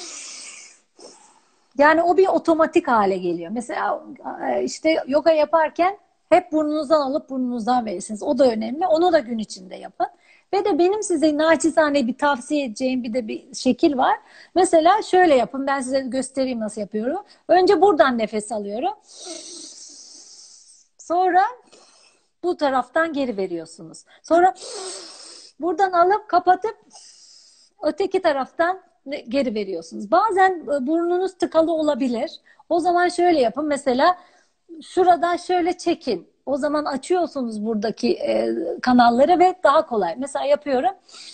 Yani o bir otomatik hale geliyor. Mesela işte yoga yaparken hep burnunuzdan alıp burnunuzdan verirsiniz. O da önemli. Onu da gün içinde yapın. Ve de benim size naçizane bir tavsiye edeceğim bir de bir şekil var. Mesela şöyle yapın. Ben size göstereyim nasıl yapıyorum. Önce buradan nefes alıyorum. Sonra bu taraftan geri veriyorsunuz. Sonra buradan alıp kapatıp öteki taraftan geri veriyorsunuz. Bazen burnunuz tıkalı olabilir. O zaman şöyle yapın. Mesela şuradan şöyle çekin. O zaman açıyorsunuz buradaki kanalları ve daha kolay. Mesela yapıyorum.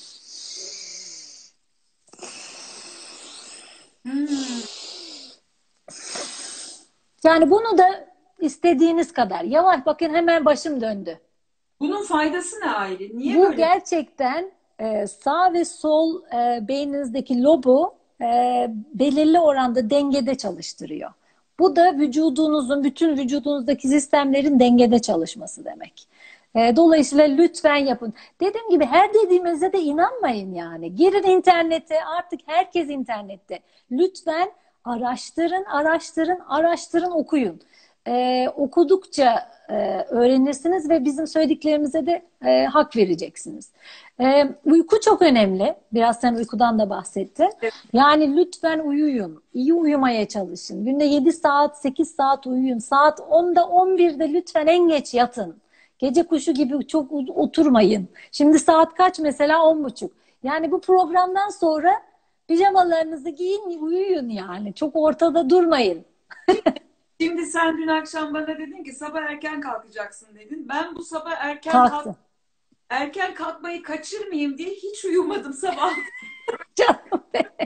Yani bunu da istediğiniz kadar. Yavaş bakın hemen başım döndü.
Bunun faydası ne Aylin? Niye
Bu
böyle?
gerçekten sağ ve sol beyninizdeki lobu belirli oranda dengede çalıştırıyor. Bu da vücudunuzun, bütün vücudunuzdaki sistemlerin dengede çalışması demek. Dolayısıyla lütfen yapın. Dediğim gibi her dediğimize de inanmayın yani. Girin internete, artık herkes internette. Lütfen araştırın, araştırın, araştırın, okuyun. Okudukça öğrenirsiniz ve bizim söylediklerimize de hak vereceksiniz. Uyku çok önemli. Biraz sen uykudan da bahsettin. Yani lütfen uyuyun. İyi uyumaya çalışın. Günde 7 saat, 8 saat uyuyun. Saat 10'da, 11'de lütfen en geç yatın. Gece kuşu gibi çok oturmayın. Şimdi saat kaç mesela? 10.30. Yani bu programdan sonra pijamalarınızı giyin, uyuyun yani. Çok ortada durmayın.
Şimdi sen dün akşam bana dedin ki sabah erken kalkacaksın dedin. Ben bu sabah
Kalktım.
erken kalkmayı kaçırmayayım diye hiç uyumadım sabah
Canım benim.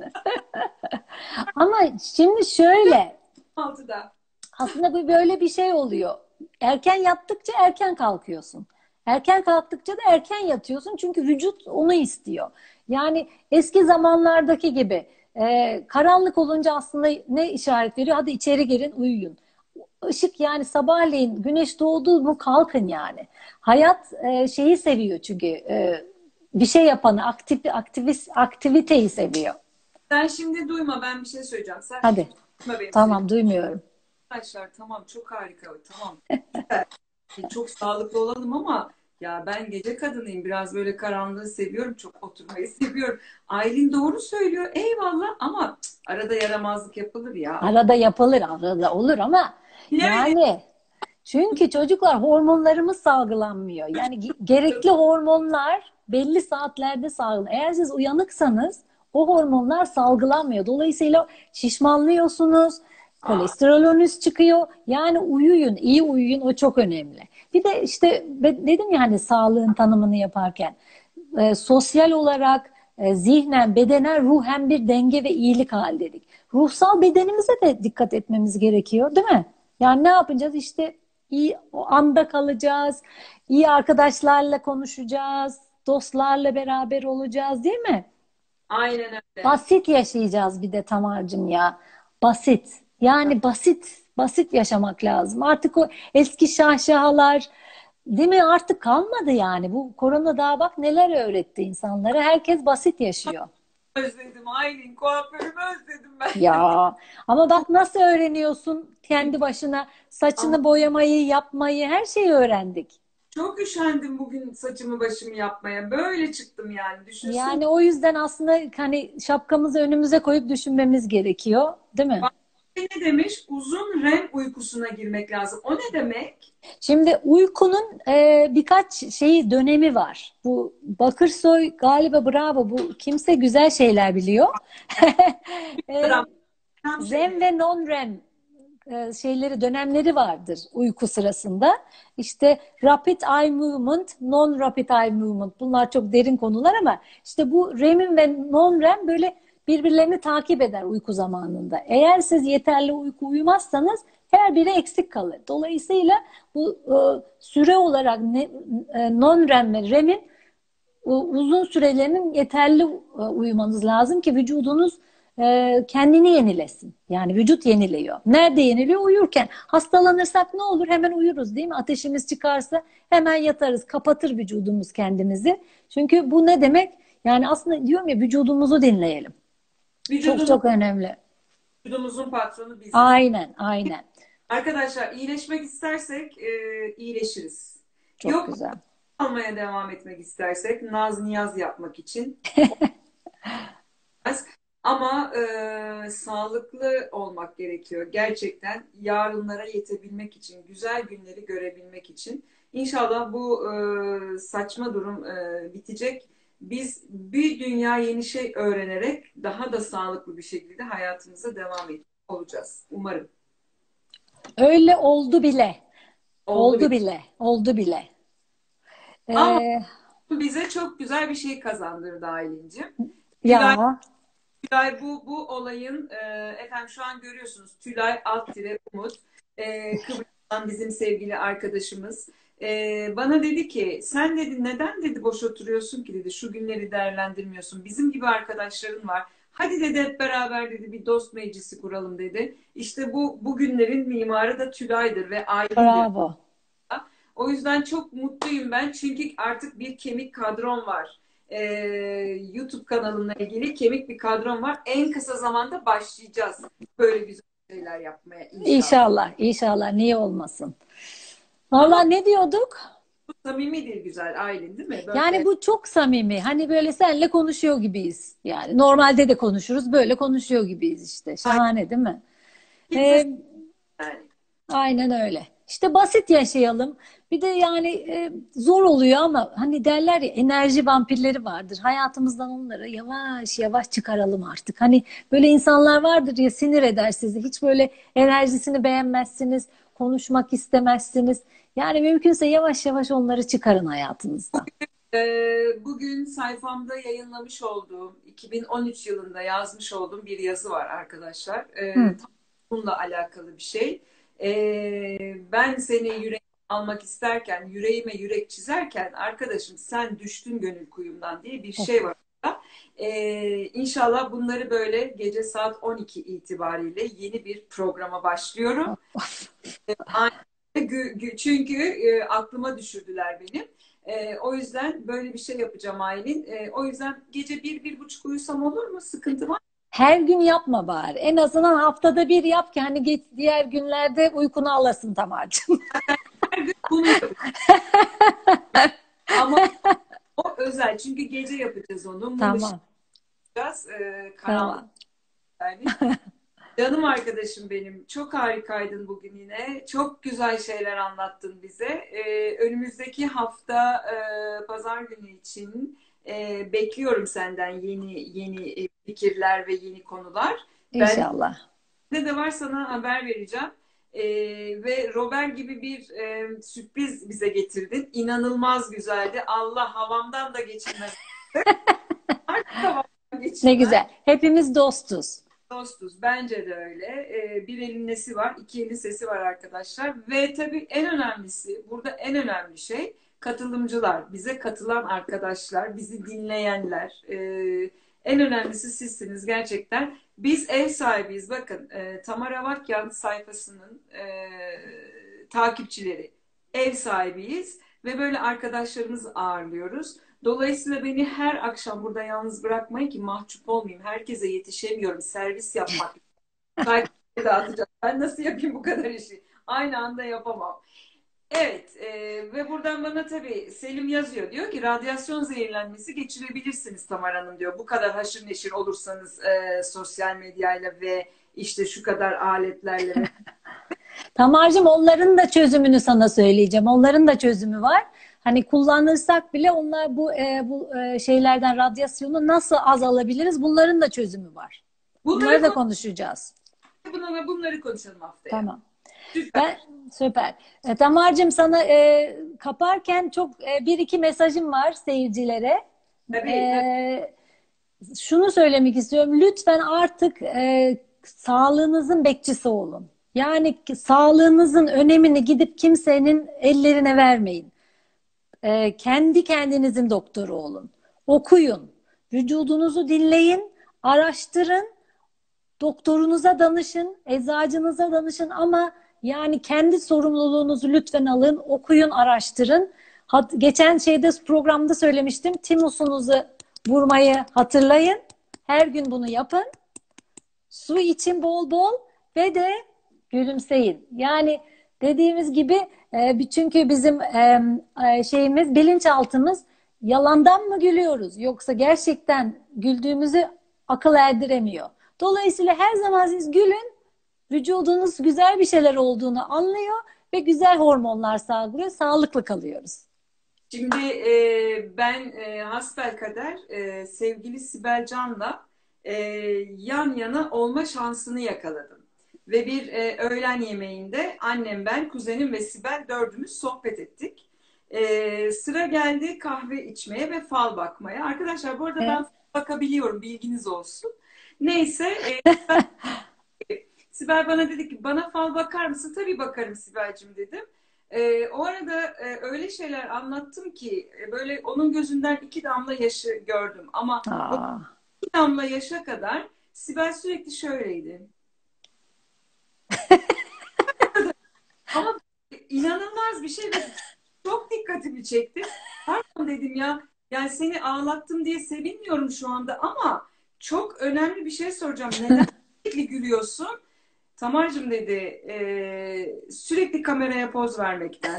Ama şimdi şöyle,
6'da.
aslında bu böyle bir şey oluyor. Erken yattıkça erken kalkıyorsun. Erken kalktıkça da erken yatıyorsun çünkü vücut onu istiyor. Yani eski zamanlardaki gibi karanlık olunca aslında ne işaret veriyor? Hadi içeri girin, uyuyun. Işık yani sabahleyin güneş doğdu mu kalkın yani. Hayat şeyi seviyor çünkü bir şey yapanı, aktiviteyi seviyor.
Sen şimdi duyma, ben bir şey söyleyeceğim. Sen
Hadi.
duyma benim
Tamam, duymuyorum.
arkadaşlar, tamam, çok harika, tamam. Güzel. Çok sağlıklı olalım ama ya ben gece kadınıyım. Biraz böyle karanlığı seviyorum. Çok oturmayı seviyorum. Aylin doğru söylüyor. Eyvallah ama arada yaramazlık yapılır ya.
Arada yapılır, arada olur ama
Yani
yani çünkü çocuklar hormonlarımız salgılanmıyor. Yani gerekli hormonlar belli saatlerde salgılanıyor. Eğer siz uyanıksanız o hormonlar salgılanmıyor. Dolayısıyla şişmanlıyorsunuz, kolesterolünüz çıkıyor. Yani uyuyun, iyi uyuyun, o çok önemli. Bir de işte dedim ya hani sağlığın tanımını yaparken sosyal olarak zihnen, bedenen, ruhen bir denge ve iyilik haldedik. Ruhsal bedenimize de dikkat etmemiz gerekiyor, değil mi? Yani ne yapacağız? İşte iyi o anda kalacağız, iyi arkadaşlarla konuşacağız, dostlarla beraber olacağız, değil mi?
aynen öyle.
Basit yaşayacağız bir de Tamar'cığım ya. Basit. Yani basit, basit yaşamak lazım. Artık o eski şahşahalar, değil mi? Artık kalmadı yani. Bu korona daha bak neler öğretti insanlara. Herkes basit yaşıyor.
Özledim Aylin. Kuaförümü özledim ben.
Ya ama bak nasıl öğreniyorsun kendi başına
Ama
saçını boyamayı, yapmayı, her şeyi öğrendik.
çok üşendim bugün saçımı başımı yapmaya. Böyle çıktım yani. Düşünsün.
Yani o yüzden aslında hani şapkamızı önümüze koyup düşünmemiz gerekiyor, değil mi?
Bak, ne demiş? Uzun REM uykusuna girmek lazım. O ne demek?
Şimdi uykunun birkaç şeyi dönemi var. Bu Bakırsoy galiba bravo bu kimse güzel şeyler biliyor. E,
Adam tam şey
REM ve non-REM şeyleri, dönemleri vardır uyku sırasında. İşte rapid eye movement, non-rapid eye movement. Bunlar çok derin konular ama işte bu REM'in ve non-REM böyle birbirlerini takip eder uyku zamanında. Eğer siz yeterli uyku uyumazsanız her biri eksik kalır. Dolayısıyla bu süre olarak non-REM ve REM'in uzun sürelerinin yeterli uyumanız lazım ki vücudunuz kendini yenilesin. Yani vücut yeniliyor. Nerede yeniliyor? Uyurken. Hastalanırsak ne olur? Hemen uyuruz değil mi? Ateşimiz çıkarsa hemen yatarız. Kapatır vücudumuz kendimizi. Çünkü bu ne demek? Yani aslında diyorum ya, vücudumuzu dinleyelim. Çok çok önemli.
Vücudumuzun patronu biziz.
Aynen, aynen.
Arkadaşlar iyileşmek istersek iyileşiriz.
Çok
Yok,
güzel.
almaya devam etmek istersek naz niyaz yapmak için ama sağlıklı olmak gerekiyor. Gerçekten yarınlara yetebilmek için, güzel günleri görebilmek için. İnşallah bu saçma durum bitecek. Biz bir dünya yeni şey öğrenerek daha da sağlıklı bir şekilde hayatımıza devam edecek olacağız. Umarım.
Öyle oldu bile.
Oldu
bile. Oldu bile.
Ama bize çok güzel bir şey kazandırdı Aylin'cim.
Ya.
Tülay bu olayın efendim şu an görüyorsunuz Tülay Umut Kıbrıs'tan bizim sevgili arkadaşımız bana dedi ki sen dedi neden dedi boş oturuyorsun ki dedi şu günleri değerlendirmiyorsun bizim gibi arkadaşların var hadi dedi hep beraber dedi bir dost meclisi kuralım dedi işte bu günlerin mimarı da Tülay'dır ve Aylin'dir.
Bravo.
O yüzden çok mutluyum ben çünkü artık bir kemik kadron var. YouTube kanalımla ilgili kemik bir kadron var. En kısa zamanda başlayacağız böyle güzel şeyler yapmaya inşallah.
İnşallah, inşallah. Niye olmasın? Vallahi ne diyorduk?
Bu samimidir güzel Aylin değil mi? Böyle...
Yani bu çok samimi. Hani böyle seninle konuşuyor gibiyiz. Yani normalde de konuşuruz. Böyle konuşuyor gibiyiz işte. Şahane değil mi? Aynen öyle. İşte basit yaşayalım. Bir de yani zor oluyor ama hani derler ya enerji vampirleri vardır. Hayatımızdan onları yavaş yavaş çıkaralım artık. Hani böyle insanlar vardır ya sinir eder sizi. Hiç böyle enerjisini beğenmezsiniz. Konuşmak istemezsiniz. Yani mümkünse yavaş yavaş onları çıkarın hayatınızdan.
Bugün sayfamda yayınlamış olduğum 2013 yılında yazmış olduğum bir yazı var arkadaşlar. Tam bununla alakalı bir şey. Ben seni yüreğime almak isterken, yüreğime yürek çizerken arkadaşım sen düştün gönül kuyumdan diye bir şey var. İnşallah bunları böyle gece saat 12 itibariyle yeni bir programa başlıyorum. Çünkü aklıma düşürdüler benim. O yüzden böyle bir şey yapacağım Aylin. O yüzden gece 1-1,5 uyusam olur mu? Sıkıntı var mı?
Her gün yapma bari. En azından haftada bir yap ki hani diğer günlerde uykunu alasın Tamar'cığım.
Her gün bunu yapacağım. Ama o özel. Çünkü gece yapacağız onu.
Tamam.
Karanlık. Yani. Canım arkadaşım benim. Çok harikaydın bugün yine. Çok güzel şeyler anlattın bize. Önümüzdeki hafta pazar günü için bekliyorum senden yeni fikirler ve yeni konular.
İnşallah.
Ben de var sana haber vereceğim. Ve Robert gibi bir sürpriz bize getirdin. İnanılmaz güzeldi. Allah havamdan da geçirmez.
Ne güzel. Hepimiz dostuz.
Dostuz. Bence de öyle. Bir elin nesi var, iki elin sesi var arkadaşlar. Ve tabii en önemlisi, burada en önemli şey katılımcılar. Bize katılan arkadaşlar, bizi dinleyenler. En önemlisi sizsiniz gerçekten. Biz ev sahibiyiz. Bakın Tamara Vakyan sayfasının takipçileri. Ev sahibiyiz ve böyle arkadaşlarımızı ağırlıyoruz. Dolayısıyla beni her akşam burada yalnız bırakmayın ki mahcup olmayayım. Herkese yetişemiyorum. Servis yapmak. Dağıtacağım. Ben nasıl yapayım bu kadar işi? Aynı anda yapamam. Evet. Ve buradan bana tabii Selim yazıyor. Diyor ki radyasyon zehirlenmesi geçirebilirsiniz Tamar Hanım diyor. Bu kadar haşır neşir olursanız sosyal medyayla ve işte şu kadar aletlerle.
Tamar'cığım onların da çözümünü sana söyleyeceğim. Onların da çözümü var. Hani kullanırsak bile onlar bu şeylerden radyasyonu nasıl azalabiliriz? Bunların da çözümü var. Bunları da konuşacağız.
Bunları konuşalım haftaya.
Tamam.
Süper.
Süper. Tamar'cığım sana kaparken çok bir iki mesajım var seyircilere.
Tabii, tabii.
E, Şunu söylemek istiyorum. Lütfen artık sağlığınızın bekçisi olun. Yani sağlığınızın önemini gidip kimsenin ellerine vermeyin. Kendi kendinizin doktoru olun. Okuyun. Vücudunuzu dinleyin. Araştırın. Doktorunuza danışın. Eczacınıza danışın ama yani kendi sorumluluğunuzu lütfen alın. Okuyun, araştırın. Geçen programda söylemiştim. Timusunuzu vurmayı hatırlayın. Her gün bunu yapın. Su için bol bol ve de gülümseyin. Yani dediğimiz gibi çünkü bizim bilinçaltımız yalandan mı gülüyoruz yoksa gerçekten güldüğümüzü akıl erdiremiyor. Dolayısıyla her zaman siz gülün, vücudunuz güzel bir şeyler olduğunu anlıyor ve güzel hormonlar salgılıyor, sağlıklı kalıyoruz.
Şimdi ben hasbelkader sevgili Sibel Can'la yan yana olma şansını yakaladım. Ve bir öğlen yemeğinde annem, ben, kuzenim ve Sibel dördümüz sohbet ettik. Sıra geldi kahve içmeye ve fal bakmaya. Arkadaşlar bu arada
Evet.
ben bakabiliyorum, bilginiz olsun. Neyse Sibel bana dedi ki bana fal bakar mısın? Tabii bakarım Sibel'cim dedim. O arada öyle şeyler anlattım ki böyle onun gözünden 2 damla yaşı gördüm. Ama o
Aa.
2 damla yaşa kadar Sibel sürekli şöyleydi. Ama inanılmaz bir şey ve çok dikkatimi çekti. Pardon dedim ya. Yani seni ağlattım diye sevinmiyorum şu anda ama çok önemli bir şey soracağım. Neden sürekli gülüyorsun? Tamar'cığım dedi sürekli kameraya poz vermekten,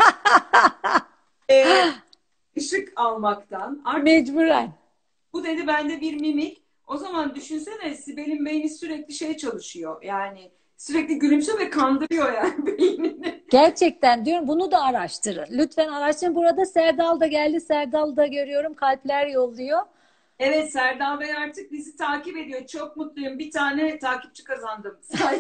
e, ışık almaktan. Artık
Mecburen.
bu dedi bende bir mimik. O zaman düşünsene Sibel'in beyni sürekli çalışıyor. Yani sürekli gülümsüyor ve kandırıyor yani beynini.
Gerçekten diyorum bunu da araştırın. Lütfen araştırın. Burada Serdal da geldi. Serdal da görüyorum. Kalpler yolluyor.
Evet, Serdar Bey artık bizi takip ediyor. Çok mutluyum. Bir tane takipçi kazandım.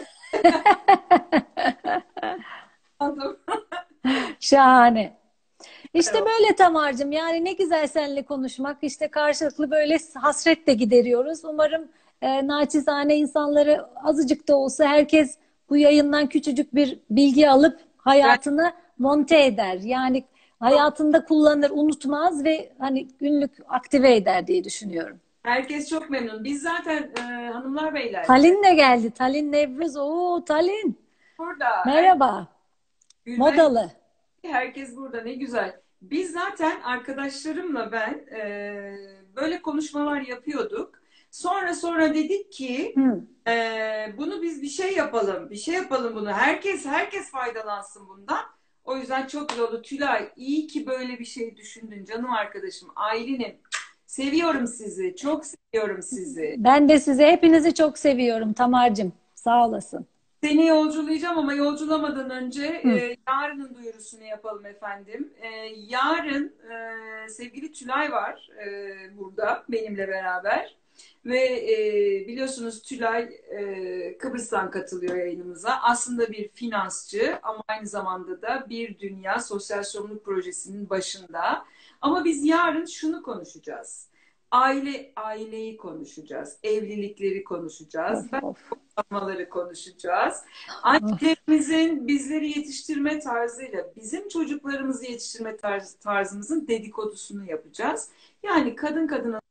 Şahane. İşte
Evet.
böyle Tamar'cığım. Yani ne güzel seninle konuşmak. İşte karşılıklı böyle hasret de gideriyoruz. Umarım naçizane insanları azıcık da olsa herkes bu yayından küçücük bir bilgi alıp
Ben
hayatını monte eder. Yani
çok,
hayatında kullanır, unutmaz ve hani günlük aktive eder diye düşünüyorum.
herkes çok memnun. Biz zaten hanımlar beyler
Talin de geldi. Talin Nevruz. Oo Talin.
burada.
Merhaba.
Gülben,
Modalı.
herkes burada, ne güzel. Biz zaten arkadaşlarımla ben böyle konuşmalar yapıyorduk. Sonra dedik ki
Hı.
bunu biz bir şey yapalım. Bir şey yapalım bunu. Herkes faydalansın bundan. O yüzden çok güzel oldu. Tülay, iyi ki böyle bir şey düşündün canım arkadaşım. Aylin'im, seviyorum sizi. Çok seviyorum sizi.
Ben de size hepinizi çok seviyorum Tamar'cığım. Sağ olasın.
Seni yolculayacağım ama yolculamadan önce
Hı.
yarının duyurusunu yapalım efendim. Yarın sevgili Tülay var burada benimle beraber. Ve biliyorsunuz Tülay Kıbrıs'tan katılıyor yayınımıza. Aslında bir finansçı ama aynı zamanda da bir dünya sosyal sorumluluk projesinin başında. Ama biz yarın şunu konuşacağız. Aileyi konuşacağız. Evlilikleri konuşacağız.
Of of.
Yapmaları konuşacağız.
Of.
Annelerimizin bizleri yetiştirme tarzıyla bizim çocuklarımızı yetiştirme tarzımızın dedikodusunu yapacağız. Yani kadın kadına